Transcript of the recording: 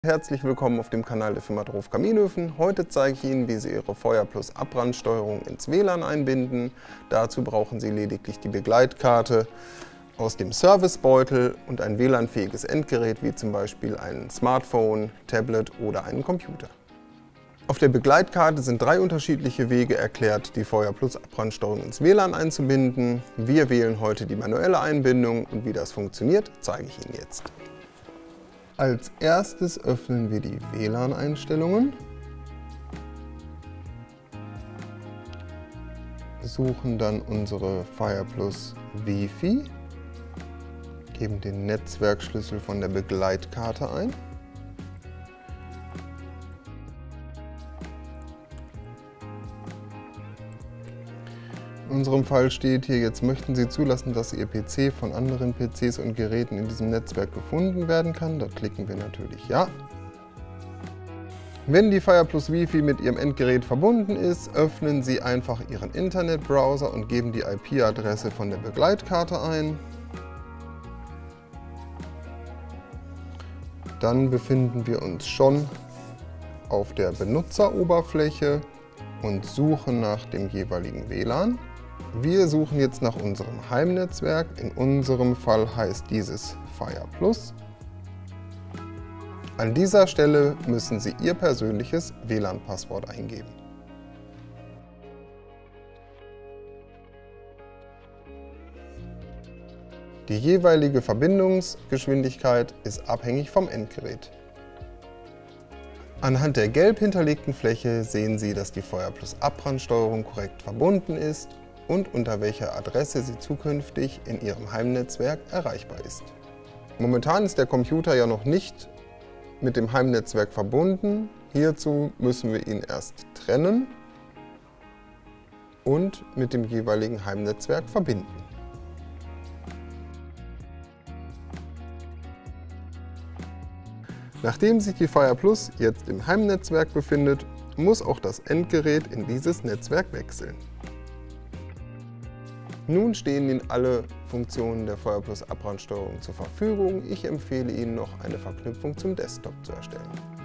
Herzlich willkommen auf dem Kanal der Firma Drof Kaminöfen. Heute zeige ich Ihnen, wie Sie Ihre Feuer Plus Abbrandsteuerung ins WLAN einbinden. Dazu brauchen Sie lediglich die Begleitkarte aus dem Servicebeutel und ein WLAN-fähiges Endgerät wie zum Beispiel ein Smartphone, Tablet oder einen Computer. Auf der Begleitkarte sind 3 unterschiedliche Wege erklärt, die Feuer Plus Abbrandsteuerung ins WLAN einzubinden. Wir wählen heute die manuelle Einbindung und wie das funktioniert, zeige ich Ihnen jetzt. Als erstes öffnen wir die WLAN-Einstellungen, suchen dann unsere Feuer Plus Wi-Fi, geben den Netzwerkschlüssel von der Begleitkarte ein. In unserem Fall steht hier, jetzt möchten Sie zulassen, dass Ihr PC von anderen PCs und Geräten in diesem Netzwerk gefunden werden kann. Da klicken wir natürlich Ja. Wenn die Feuer Plus Wi-Fi mit Ihrem Endgerät verbunden ist, öffnen Sie einfach Ihren Internetbrowser und geben die IP-Adresse von der Begleitkarte ein. Dann befinden wir uns schon auf der Benutzeroberfläche und suchen nach dem jeweiligen WLAN. Wir suchen jetzt nach unserem Heimnetzwerk. In unserem Fall heißt dieses Feuer Plus. An dieser Stelle müssen Sie Ihr persönliches WLAN-Passwort eingeben. Die jeweilige Verbindungsgeschwindigkeit ist abhängig vom Endgerät. Anhand der gelb hinterlegten Fläche sehen Sie, dass die Feuer Plus Abbrandsteuerung korrekt verbunden ist und unter welcher Adresse sie zukünftig in Ihrem Heimnetzwerk erreichbar ist. Momentan ist der Computer ja noch nicht mit dem Heimnetzwerk verbunden. Hierzu müssen wir ihn erst trennen und mit dem jeweiligen Heimnetzwerk verbinden. Nachdem sich die Feuer Plus jetzt im Heimnetzwerk befindet, muss auch das Endgerät in dieses Netzwerk wechseln. Nun stehen Ihnen alle Funktionen der Feuer Plus Abbrandsteuerung zur Verfügung. Ich empfehle Ihnen noch, eine Verknüpfung zum Desktop zu erstellen.